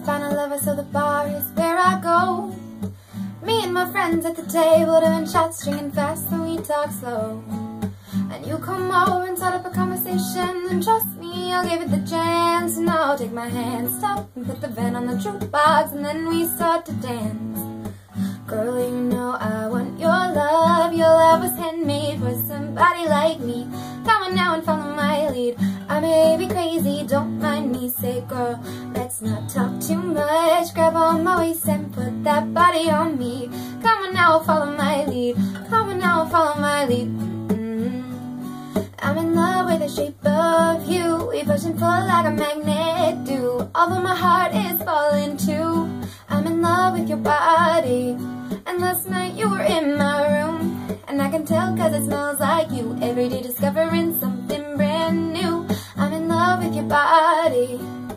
find a lover, so the bar is where I go. Me and my friends at the table doing shots, drinking fast, and we talk slow. And you come over and start up a conversation, and trust me, I'll give it the chance. And I'll take my hand, stop, and put the van on the jukebox, and then we start to dance. Girl, you know I want your love. Your love was handmade for somebody like me. Come on now and follow my lead. I may be crazy, don't mind me. Say, girl, let's not talk too much. Grab on my waist and put that body on me. Come on now, follow my lead. Come on now, follow my lead. I'm in love with the shape of you. We push and pull like a magnet do. Although my heart is falling too, I'm in love with your body. And last night you were in my room, and I can tell cause it smells like you. Every day discovering something brand new. I'm in love with your body.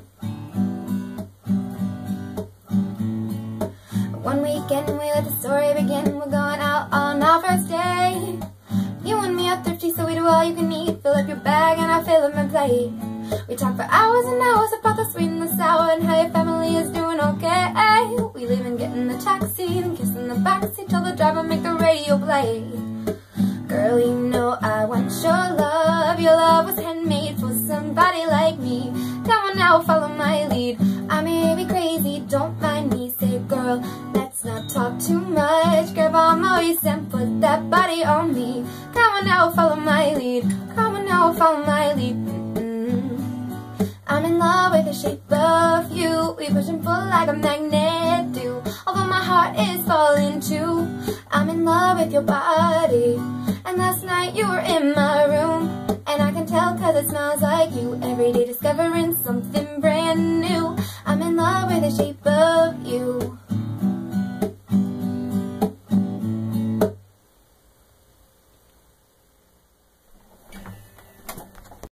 One weekend we let the story begin. We're going out on our first day. You and me are thrifty, so we do all you can eat. Fill up your bag and I fill up my plate. We talk for hours and hours about the sweet and the sour, and how your family is doing okay. We leave and get in the taxi and kiss in the backseat. Tell the driver make the radio play. Girl, you know I want your love. Your love was handmade for somebody like me. Come on now, follow my lead. I may be crazy, don't mind me. Say, girl, let's not talk too much. Grab on my waist and put that body on me. Come on now, follow my lead. Come on now, follow my lead. I'm in love with the shape of you. We push and pull like a magnet do. Although my heart is falling too, I'm in love with your body. And last night you were in my room, and I can tell cause it smells like you. Every day discovering something brand new.